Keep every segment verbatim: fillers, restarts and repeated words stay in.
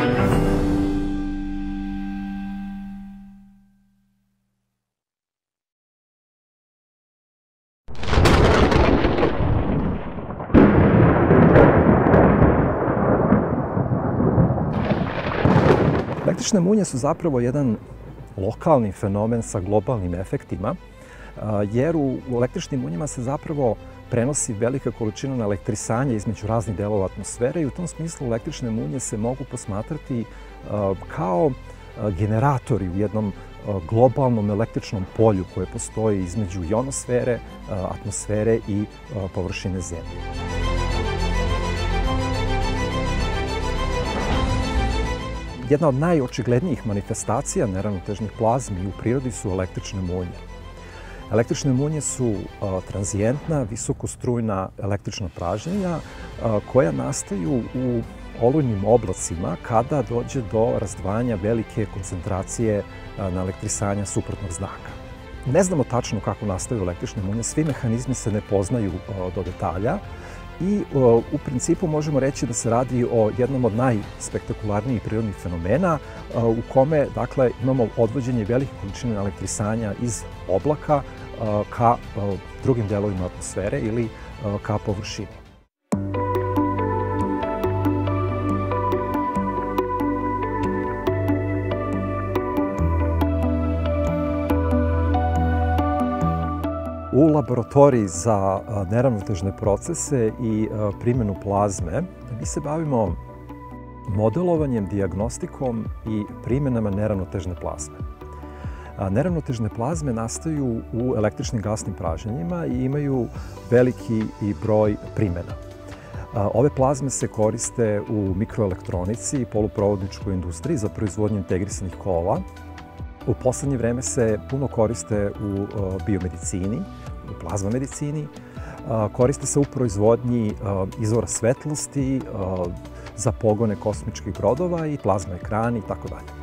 Električne munje su zapravo jedan lokalni fenomen sa globalnim efektima, jer u električnim munjama se zapravo prenosi velika količina elektrisanja između raznih delova atmosfere i u tom smislu električne munje se mogu posmatrati kao generatori u jednom globalnom električnom polju koje postoji između ionosfere, atmosfere i površine Zemlje. Jedna od najočiglednijih manifestacija neravnotežnih plazmi u prirodi su električne munje. Električne munje su tranzijentna, visokostrujna električna pražnjenja koja nastaju u olujnim oblacima kada dođe do razdvajanja velike koncentracije na elektrisanja suprotnog znaka. Ne znamo tačno kako nastaju električne munje, svi mehanizmi se ne poznaju do detalja i u principu možemo reći da se radi o jednom od najspektakularnijih prirodnih fenomena u kome, dakle, imamo odvođenje velike količine elektrisanja iz oblaka ka drugim delovima atmosfere ili ka površini. U laboratoriji za neravnotežne procese i primjenu plazme mi se bavimo modelovanjem, dijagnostikom i primjenama neravnotežne plazme. Neravnotežne plazme nastaju u električnim gasnim pražnjenjima i imaju veliki broj primjena. Ove plazme se koriste u mikroelektronici i poluprovodničkoj industriji za proizvodnju integrisanih kola. U poslednje vreme se puno koriste u biomedicini, u plazma medicini, koriste se u proizvodnji izvora svetlosti, za pogone kosmičkih brodova i plazma ekrani i tako dalje.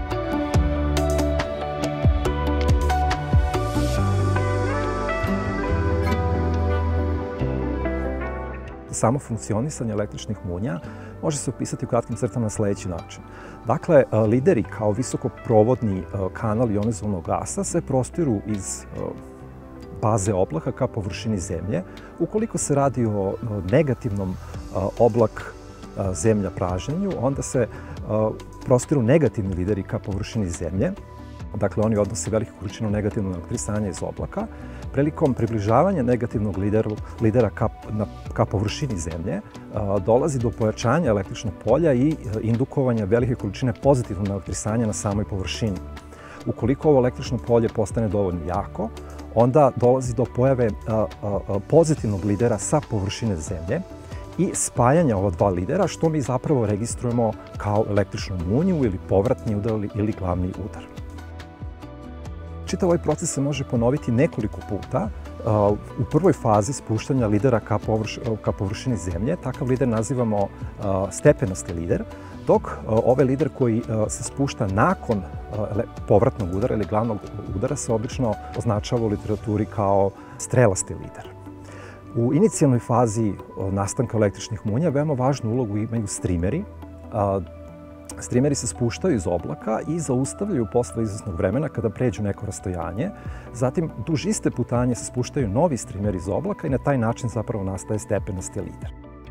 Samo funkcionisanje električnih munja može se opisati u kratkim crtama na sledeći način. Dakle, lideri kao visokoprovodni kanal ionizovanog gasa se prostiru iz baze oblaka ka površini Zemlje. Ukoliko se radi o negativnom oblak Zemlja pražnjenju, onda se prostiru negativni lideri ka površini Zemlje. Dakle, oni odnose veliku količinu negativnog elektrisanja iz oblaka. Prilikom približavanja negativnog lidera ka površini Zemlje dolazi do pojačanja električnog polja i indukovanja velike količine pozitivnog elektrisanja na samoj površini. Ukoliko ovo električno polje postane dovoljno jako, onda dolazi do pojave pozitivnog lidera sa površine Zemlje i spajanja ova dva lidera, što mi zapravo registrujemo kao električnu munju ili povratni udar ili glavni udar. Čitav ovaj proces se može ponoviti nekoliko puta. U prvoj fazi spuštanja lidera ka površini Zemlje, takav lider nazivamo stepenasti lider, dok ovaj lider koji se spušta nakon povratnog udara ili glavnog udara se obično označava u literaturi kao strelasti lider. U inicijalnoj fazi nastanka električnih munja veoma važnu ulogu imaju strimeri. Strimeri se spuštaju iz oblaka i zaustavljaju posle izvesnog vremena kada pređu neko rastojanje. Zatim, duž iste putanje se spuštaju novi strimeri iz oblaka i na taj način zapravo nastaje stepenasti lider.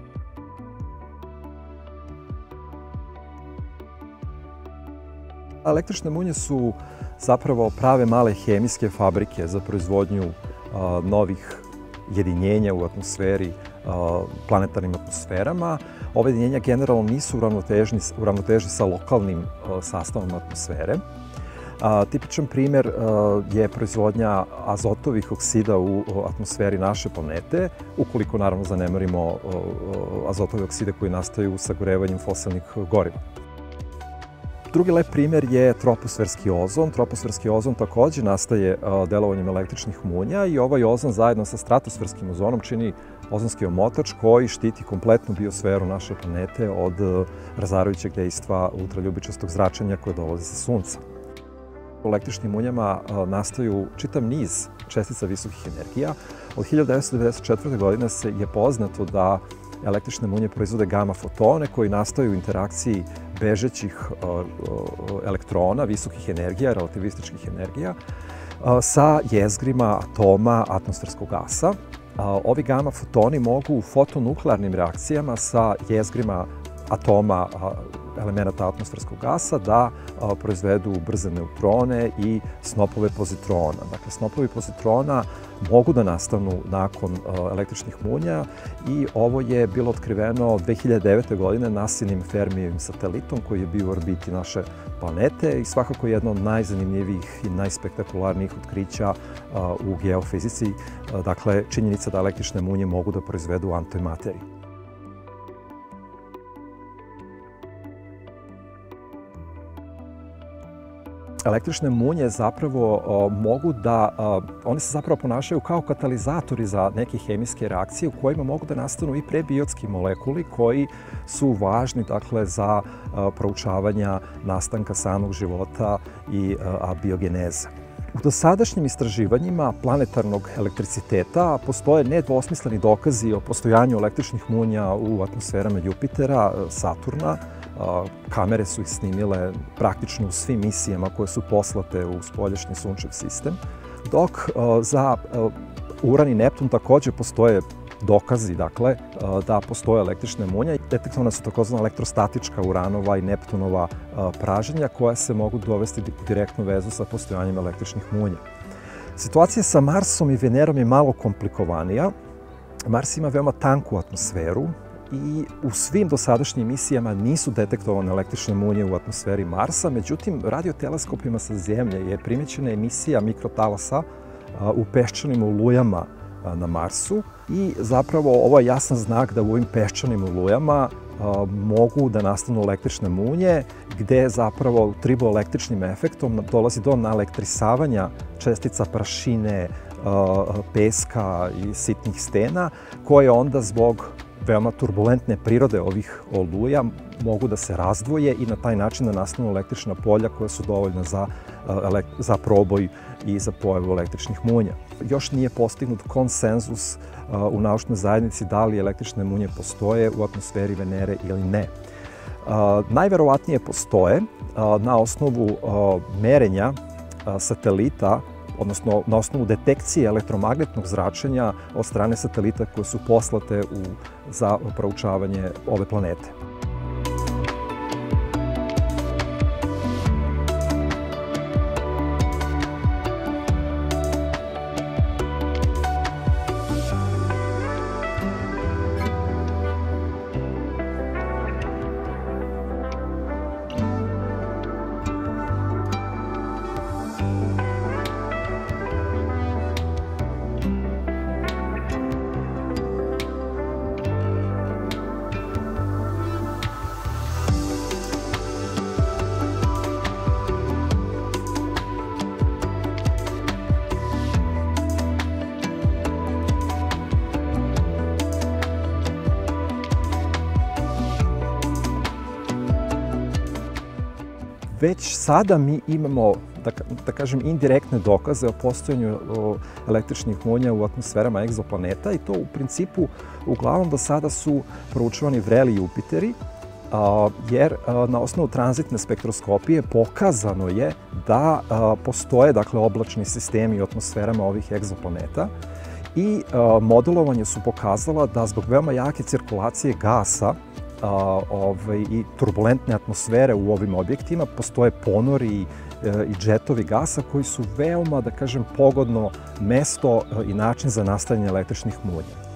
Električne munje su zapravo prave male hemijske fabrike za proizvodnju novih jedinjenja u atmosferi, planetarnim atmosferama. Ove jedinjenja generalno nisu u ravnoteži sa lokalnim sastavom atmosfere. Tipičan primer je proizvodnja azotovih oksida u atmosferi naše planete, ukoliko naravno zanemarimo azotove okside koji nastaju sagorevanjem fosilnih goriva. Drugi lep primer je troposferski ozon. Troposferski ozon takođe nastaje delovanjem električnih munja i ovaj ozon zajedno sa stratosferskim ozonom čini ozonski omotač koji štiti kompletnu biosferu naše planete od razarajućeg dejstva ultraljubičastog zračenja koje dolazi sa Sunca. U električnim munjama nastaju čitav niz čestica visokih energija. Od hiljadu devetsto devedeset četvrte. godine je poznato da električne munje proizvode gama fotone koji nastaju u interakciji bežećih elektrona, visokih energija, relativističkih energija, sa jezgrima atoma atmosferskog gasa. Ovi gama fotoni mogu u fotonuklearnim reakcijama sa jezgrima atoma elemenata atmosferskog gasa da proizvedu brze neutrone i snopove pozitrona. Dakle, snopovi pozitrona mogu da nastanu nakon električnih munja i ovo je bilo otkriveno dve hiljade devete. godine NASInim Fermijevim satelitom koji je bio u orbiti naše planete i svakako jedno od najzanimljivijih i najspektakularnijih otkrića u geofizici. Dakle, činjenica da električne munje mogu da proizvedu antimateriju. Električne munje zapravo mogu da, one se zapravo ponašaju kao katalizatori za neke hemijske reakcije u kojima mogu da nastanu i prebiotski molekuli koji su važni, dakle, za proučavanja nastanka samog života i abiogeneze. U dosadašnjim istraživanjima planetarnog elektriciteta postoje nedvosmisleni dokazi o postojanju električnih munja u atmosferama Jupitera, Saturna. Kamere su ih snimile praktično u svim misijama koje su poslate u spoljašnji sunčev sistem, dok za Uran i Neptun takođe postoje dokazi, dakle, da postoje električne munje. Detektovana su takozvana elektrostatička Uranova i Neptunova praženja koja se mogu dovesti u direktnu vezu sa postojanjem električnih munja. Situacija sa Marsom i Venerom je malo komplikovanija. Mars ima veoma tanku atmosferu i u svim dosadašnjim misijama nisu detektovane električne munje u atmosferi Marsa, međutim, radioteleskopima sa Zemlje je primećena emisija mikrotalasa u peščanim olujama na Marsu i zapravo ovo je jasan znak da u ovim peščanim olujama mogu da nastanu električne munje, gde zapravo triboelektričnim efektom dolazi do naelektrisavanja čestica prašine, peska i sitnih stena, koje onda zbog veoma turbulentne prirode ovih oluja mogu da se razdvoje i na taj način da nastanu električna polja koja su dovoljna za, za proboj i za pojavu električnih munja. Još nije postignut konsenzus u naučnoj zajednici da li električne munje postoje u atmosferi Venere ili ne. Najverovatnije postoje na osnovu merenja satelita, odnosno na osnovu detekcije elektromagnetnog zračenja od strane satelita koje su poslate za proučavanje ove planete. Već sada mi imamo, da, da kažem, indirektne dokaze o postojanju električnih munja u atmosferama egzoplaneta i to u principu uglavnom do sada su proučavani vreli Jupiteri, jer na osnovu tranzitne spektroskopije pokazano je da postoje, dakle, oblačni sistemi u atmosferama ovih egzoplaneta i modelovanje su pokazala da zbog veoma jake cirkulacije gasa i turbulentne atmosfere u ovim objektima postoje ponori i džetovi gasa koji su veoma, da kažem, pogodno mesto i način za nastajanje električnih munja.